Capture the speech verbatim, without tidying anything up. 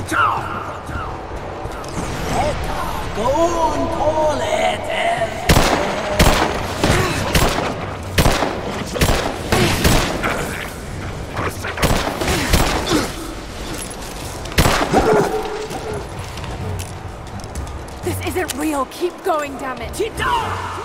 Go on, call it. This isn't real. Keep going, damn it. Kitezh!